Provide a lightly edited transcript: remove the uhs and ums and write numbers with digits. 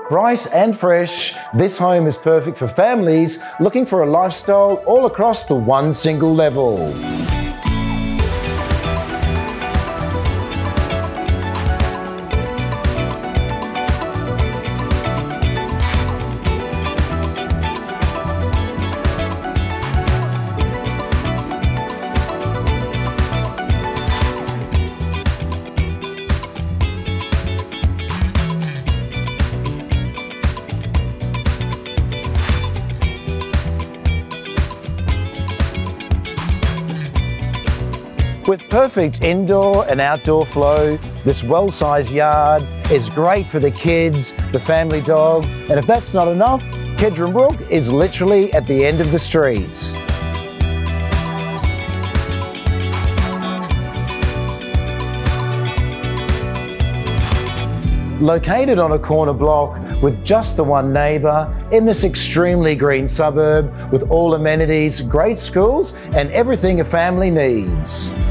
Bright and fresh, this home is perfect for families looking for a lifestyle all across the one single level. With perfect indoor and outdoor flow, this well-sized yard is great for the kids, the family dog, and if that's not enough, Kedron Brook is literally at the end of the streets. Located on a corner block with just the one neighbour in this extremely green suburb with all amenities, great schools and everything a family needs.